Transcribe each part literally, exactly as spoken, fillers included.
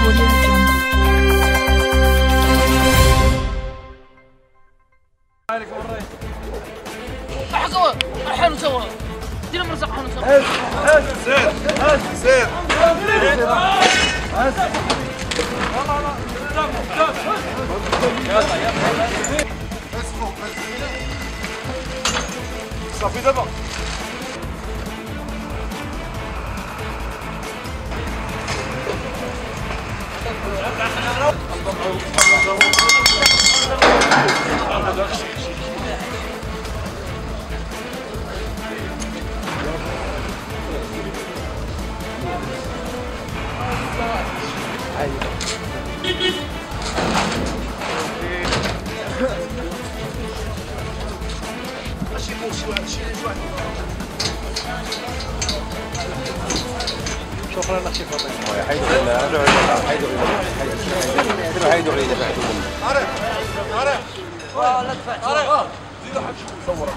حقوا حلو سوا دينا مرزق حلو سوا سير سير يلا يلا صافي دابا شكرا لك شيخ فاطمه. حيدوا الى حيدوا الى حيدوا الى حيدوا الى عارف عارف لا دفعت زيدوا حد صور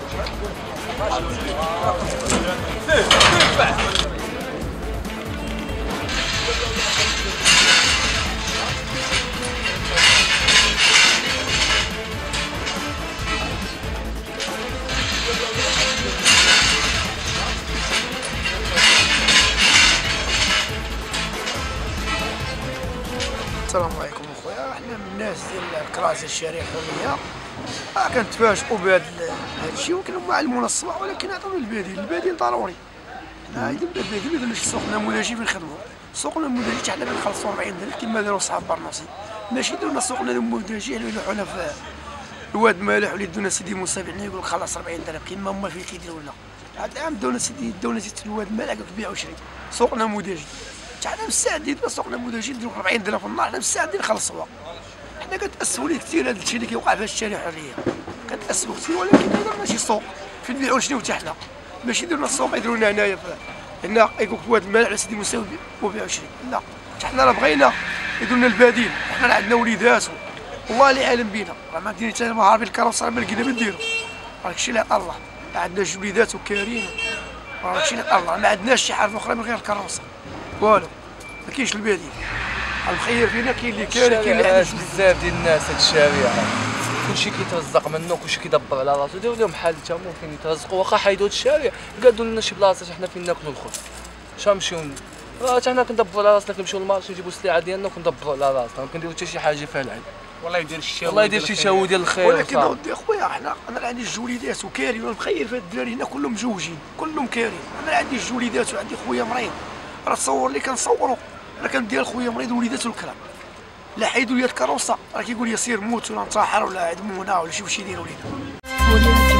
السلام عليكم اخويا. احنا من الناس ديال الكراسي الشارع الحريه راه كنتفاجئوا بهذا الشيء وكانوا معلمونا الصباح، ولكن عطاونا البديل. البديل ضروري. حنا عايزين البديل. ما درناش السوق النموذجي فين نخدموا. السوق النموذجي حتى حنا كنخلصوا أربعين درهم كما داروا صحاب برناصي، ماشي درنا السوق النموذجي اللي يلوحونا في الواد مالح ولا يدونا سيدي موسى بعنا يقول خلص أربعين درهم كيما هما فين كيديروا لنا. هذا العام داونا سيدي داونا زيت الواد مالح قالك بيع وشري. سوق نموذجي حنا مستعدين السوق النموذجي نديرو أربعين درهم في النهار. حنا مستعدين نخلصوها. حنا كنتأسفوا ليه كثير هذا الشيء اللي كيوقع في الشارع الحريه، كنتأسفوا كثير، ولكن ما درنا شي سوق فين نبيعو نشريو حتى حنا. ماشي درنا السوق يديروا لنا هنايا هنا يقول لك واد المال على سيدي موسى وبيع وشري. لا حتى حنا راه بغينا يديروا لنا البديل. حنا راه عندنا وليدات والله اللي عالم بينا، راه ما عندنا حتى مهاربين الكروسه ما لقينا ما نديرو. راه داكشي اللي عطا الله. عندنا جوج وليدات وكارين، راه داكشي اللي عطا الله. ما عندناش شي حاجه اخرى من غير الكروسه والو. ما كاينش البديل. المخير فينا كاين اللي كاري كاين اللي علاش بزاف ديال الناس هاد الشارع كلشي كيترزق منه، كلشي كيدبر على راسو. ديروا لهم بحال تا هما فين يترزقوا. واخا حيدوا هاد الشارع قادوا لنا شي بلاصه حنا فين ناكلوا الخبز. شنو نمشيو راه حتى حنا كندبروا على راسنا، كنمشيو للمارشي نجيبوا السلعه ديالنا وكندبروا على راسنا، ما كنديروا حتى شي حاجه فيها العيب. والله يدير الشاو والله يدير شي شاو ديال الخير. ولكن اودي اخويا حنا انا عندي جوج وليدات وكاري، والمخير في هاد الدراري هنا كلهم مزوجين كلهم كاري. انا عندي جوج وليدات وعندي خويا مريض. راه تصور لي كنصوروا راه كندير خويا مريض ووليداتو الكرام. لا حيدوا لي الكروسه راه كيقول لي سير موت ولا انتحر ولا عدمونا ولا شي واش يديروا لينا.